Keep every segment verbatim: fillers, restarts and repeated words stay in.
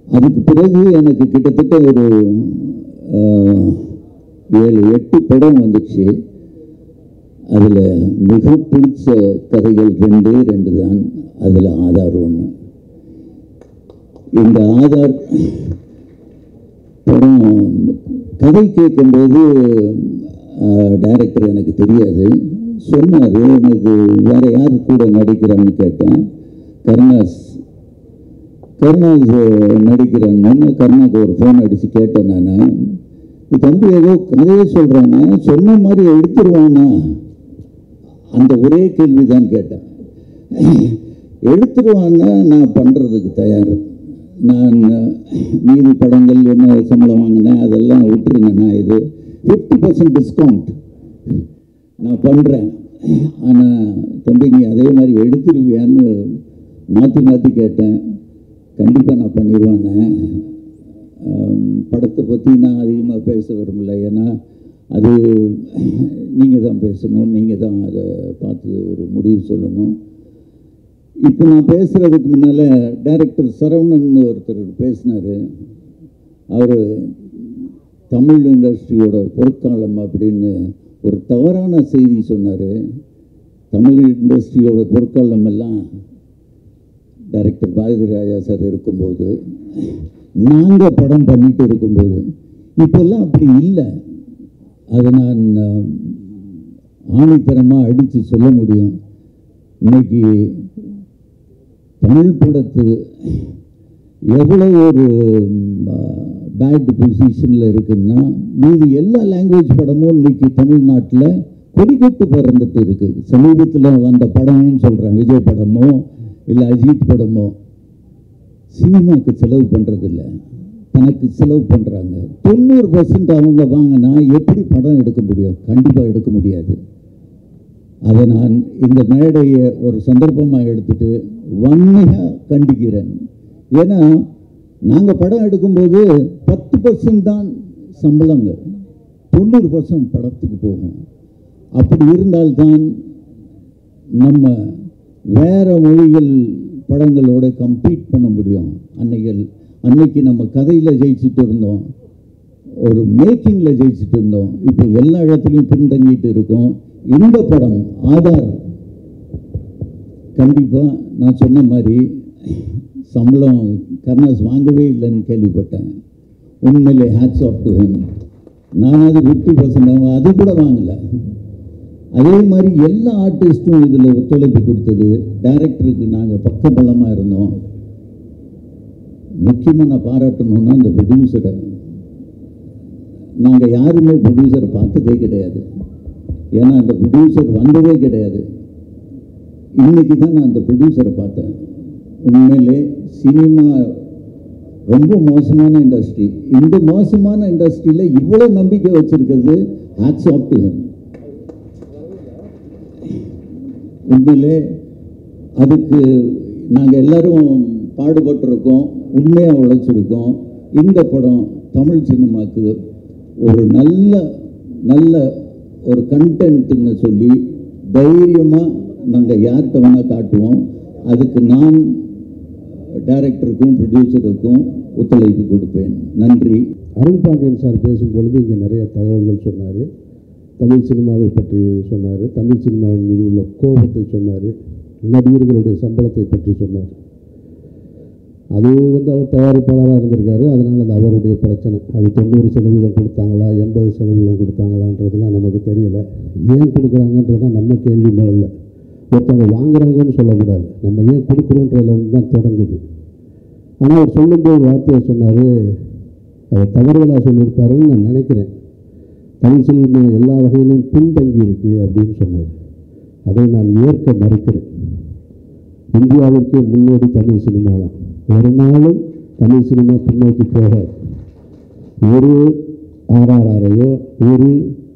அதுக்கு பிறகு எனக்கு கிட்டத்தட்ட ஒரு ஏழு எட்டு படம் வந்துச்சு. அதில் மிக பிடிச்ச கதைகள் ரெண்டே ரெண்டு தான். அதில் ஆதார் ஒன்று. இந்த ஆதார் படம் கதை கேட்கும்போது டைரக்டர் எனக்கு தெரியாது, சொன்னார். எனக்கு வேறு யார் கூட நடிக்கிறான்னு கேட்டேன். கருணாஸ் கருணாஸ் நடிக்கிறான்னு கருணாக்கு ஒரு ஃபோன் அடித்து கேட்டேன். நான் தம்பி ஏதோ கதையே சொல்கிறாங்க, சொன்ன மாதிரி எடுத்துருவானா? அந்த ஒரே கேள்வி தான் கேட்டேன். எடுத்துருவான்னா நான் பண்ணுறதுக்கு தயார். நான் மீதி படங்கள் என்ன சம்பளம் வாங்கினேன் அதெல்லாம் விட்டுருங்க. நான் இது ஃபிஃப்டி பர்சன்ட் டிஸ்கவுண்ட் நான் பண்ணுறேன். ஆனால் தம்பி நீ அதே மாதிரி எடுத்துருவியான்னு மாற்றி மாற்றி கேட்டேன். கண்டிப்பாக நான் பண்ணிடுவேன்னு. படத்தை பற்றி நான் அதிகமாக பேச விரும்பல. ஏன்னா அது நீங்கள் தான் பேசணும், நீங்கள் தான் அதை பார்த்து ஒரு முடிவு சொல்லணும். இப்போ நான் பேசுகிறதுக்கு முன்னால் டைரக்டர் சரவணன் ஒருத்தர் பேசினார். அவர் தமிழ் இண்டஸ்ட்ரியோட பொற்காலம் அப்படின்னு ஒரு தவறான செய்தி சொன்னார். தமிழ் இண்டஸ்ட்ரியோட பொற்காலம் எல்லாம் டைரக்டர் பாரதி ராஜா சார் இருக்கும்போது, நாங்கள் படம் பண்ணிட்டு இருக்கும்போது. இப்போல்லாம் அப்படி இல்லை. அதை நான் ஆணித்தரமாக அடித்து சொல்ல முடியும். இன்னைக்கு தமிழ் படத்து எவ்வளோ ஒரு பேட் பொசிஷனில் இருக்குன்னா, மீதி எல்லா லாங்குவேஜ் படமும் இன்னைக்கு தமிழ்நாட்டில் கொடிக்கட்டு பறந்துட்டு இருக்குது. சமீபத்தில் வந்த படம்னு சொல்கிறேன், விஜய் படமோ இல்லை அஜித் படமோ சினிமாவுக்கு செலவு பண்ணுறதில்ல, தனக்கு செலவு பண்ணுறாங்க. தொண்ணூறு பர்சன்ட் அவங்க வாங்கினா எப்படி படம் எடுக்க முடியும்? கண்டிப்பாக எடுக்க முடியாது. அதை நான் இந்த மேடையை ஒரு சந்தர்ப்பமாக எடுத்துகிட்டு வன்மையாக கண்டிக்கிறேன். ஏன்னா நாங்கள் படம் எடுக்கும்போது பத்து பர்சன்ட் தான் சம்பளங்க, தொண்ணூறு பர்சன்ட் படத்துக்கு போகும். அப்படி இருந்தால்தான் நம்ம வேறு மொழிகள் படங்களோட கம்பீட் பண்ண முடியும். அன்னைகள் அன்னைக்கு நம்ம கதையில் ஜெயிச்சுட்டு இருந்தோம், ஒரு மேக்கிங்கில் ஜெயிச்சுட்டு இருந்தோம். இப்போ எல்லா இடத்துலையும் பின்தங்கிட்டு இருக்கோம். இந்த படம் ஆதார் கண்டிப்பாக நான் சொன்ன மாதிரி சம்பளம் கருணாஸ் வாங்கவே இல்லைன்னு கேள்விப்பட்டேன். உண்மையிலே ஹேட்ஸ் ஆஃப் டு ஹிம். நான் அது ஃபிஃப்டி பர்சன்ட் அவங்க அது கூட வாங்கலை. அதே மாதிரி எல்லா ஆர்டிஸ்ட்டும் இதில் ஒத்துழைப்பு கொடுத்தது. டைரக்டருக்கு நாங்கள் பக்கபலமாக இருந்தோம். முக்கியமாக நான் பாராட்டணும்னா இந்த ப்ரொடியூசரை. நாங்கள் யாருமே ப்ரொடியூசரை பார்த்ததே கிடையாது. ஏன்னா அந்த ப்ரொடியூசர் வந்ததே கிடையாது. இன்றைக்கி தான் நான் அந்த ப்ரொடியூசரை பார்த்தேன். உண்மையிலே சினிமா ரொம்ப மோசமான இண்டஸ்ட்ரி. இந்த மோசமான இண்டஸ்ட்ரியில் இவ்வளோ நம்பிக்கை வச்சுருக்கிறது ஹேட்ஸ் ஆஃப் டு ஹிம். உண்மையிலே அதுக்கு நாங்கள் எல்லோரும் பாடுபட்டிருக்கோம், உண்மையாக உழைச்சிருக்கோம். இந்த படம் தமிழ் சினிமாவுக்கு ஒரு நல்ல நல்ல ஒரு கண்டென்ட்னு சொல்லி தைரியமாக நாங்கள் யார்கிட்ட வேணால் காட்டுவோம். அதுக்கு நான் டைரக்டருக்கும் ப்ரொடியூசருக்கும் ஒத்துழைப்பு கொடுப்பேன். நன்றி. அருண் பாண்டியன் சார் பேசும்பொழுது இங்கே நிறைய தகவல்கள் சொன்னார். தமிழ் சினிமாவை பற்றி சொன்னார், தமிழ் சினிமாவின் மீது உள்ள கோபத்தை சொன்னார், நடிகர்களுடைய சம்பளத்தை பற்றி சொன்னார். அது வந்து அவர் தயாரிப்பாளராக இருந்திருக்காரு, அதனால் அது அவருடைய பிரச்சனை. அது தொண்ணூறு சதவீதம் கொடுத்தாங்களா எண்பது சதவீதம் கொடுத்தாங்களான்றதுலாம் நமக்கு தெரியலை. ஏன் கொடுக்குறாங்கன்றதான் நம்ம கேள்வி. முதல்ல ஒருத்தவங்க வாங்குறாங்கன்னு சொல்லக்கூடாது, நம்ம ஏன் கொடுக்குறோன்றதுலேருந்து தான் தொடங்குது. ஆனால் அவர் சொல்லும்போது வார்த்தையை சொன்னார், அதை தவறுதலாக சொல்லியிருப்பாருன்னு நான் நினைக்கிறேன். தமிழ் சினிமா எல்லா வகையிலையும் பின்தங்கி இருக்குது அப்படின்னு சொன்னார். அதை நான் ஏற்க மறுக்கிறேன். இந்தியாவிற்கே முன்னோடி தமிழ் சினிமா தான். ஒரு நாளும் தமிழ் சினிமா பின்னோக்கி போக ஒரு ஆர்ஆர்ஆரையோ ஒரு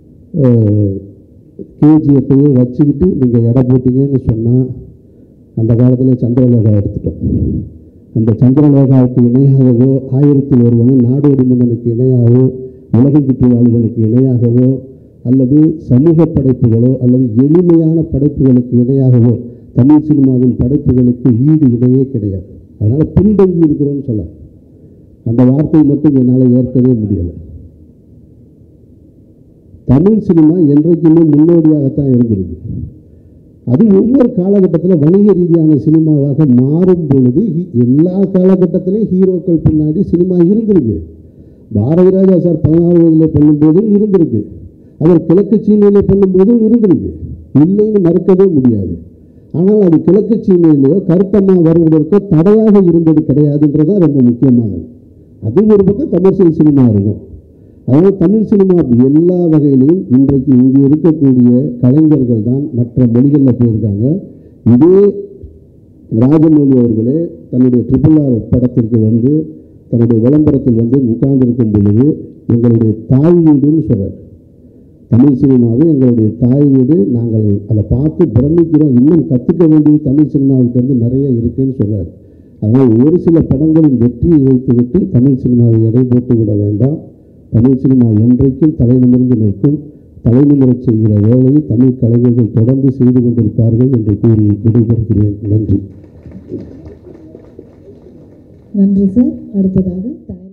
கேஜிஎஃப்பையோ வச்சுக்கிட்டு நீங்கள் எடை போட்டிங்கன்னு சொன்னால் அந்த காலத்தில் சந்திரலேகா எடுத்துட்டோம். அந்த சந்திரலேகாவுக்கு இணையாகவோ ஆயிரத்தில் ஒருவனும் நாடோடி மன்னனுக்கு இணையாகவோ உலகம் சுற்று வாழ்வனுக்கு இணையாகவோ அல்லது சமூக படைப்புகளோ அல்லது எளிமையான படைப்புகளுக்கு இணையாகவோ தமிழ் சினிமாவின் படைப்புகளுக்கு ஈடு இணையே கிடையாது. அதனால் பின்தங்கி இருக்கிறோன்னு சொல்ல அந்த வார்த்தையை மட்டும் என்னால் ஏற்கவே முடியலை. தமிழ் சினிமா என்றைக்குமே முன்னோடியாகத்தான் இருந்திருக்கு. அது ஒவ்வொரு காலகட்டத்தில் வணிக ரீதியான சினிமாவாக மாறும் பொழுது எல்லா காலகட்டத்திலையும் ஹீரோக்கள் பின்னாடி சினிமா இருந்திருக்கு. பாரதி ராஜா சார் பதினாறு வயதில் பண்ணும்போதும் இருந்திருக்கு, அவர் கிழக்கு சீமையிலே பண்ணும்போதும் இருந்திருக்கு, இல்லைன்னு மறுக்கவே முடியாது. ஆனால் அது கிழக்கு சீமையிலேயோ கருத்தமாக வருவதற்கோ தடையாக இருந்தது கிடையாதுன்றதான் ரொம்ப முக்கியமானது. அது ஒரு பக்கம் கமர்ஷியல் சினிமா இருக்கும். அதனால் தமிழ் சினிமா எல்லா வகையிலையும் இன்றைக்கு இங்கே இருக்கக்கூடிய கலைஞர்கள் தான் மற்ற மொழிகளில் போயிருக்காங்க. இதே ராஜமௌழி அவர்களே தன்னுடைய ட்ரிபிள் ஆர் படத்திற்கு வந்து தன்னுடைய விளம்பரத்தில் வந்து உட்கார்ந்திருக்கும் பொழுது எங்களுடைய தாய் வீடுன்னு சொல்கிறார். தமிழ் சினிமாவே எங்களுடைய தாய் வீடு, நாங்கள் அதை பார்த்து பிரமிக்கிறோம், இன்னும் கற்றுக்க வேண்டியது தமிழ் சினிமாவுக்கு நிறைய இருக்குன்னு சொல்கிறார். அதனால் ஒரு சில படங்களின் வெற்றியை வைத்துவிட்டு தமிழ் சினிமாவை எடை போட்டு விட வேண்டாம். தமிழ் சினிமா என்றைக்கும் தலைநிமிர்ந்து நிற்கும். தலைநிமிரச் செய்கிற வேலையை தமிழ் கலைஞர்கள் தொடர்ந்து செய்து கொண்டிருப்பார்கள் என்று கூறி விடைபெறுகிறேன். நன்றி. நன்றி சார். அடுத்ததாக